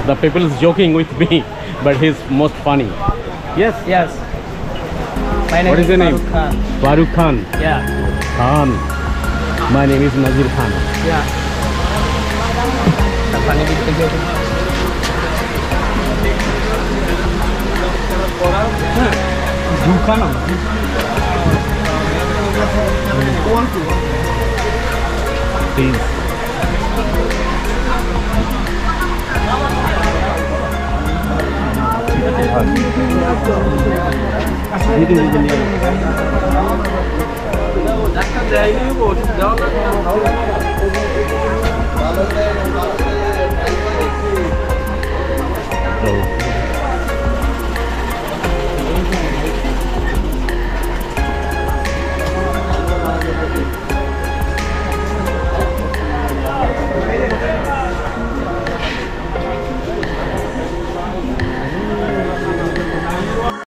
The people is joking with me, but he's most funny. Yes. Yes. My name What is your name? Farooq Khan. Farooq Khan. Yeah. Khan. My name is Nazir Khan. Yeah. The funny bit is Please. So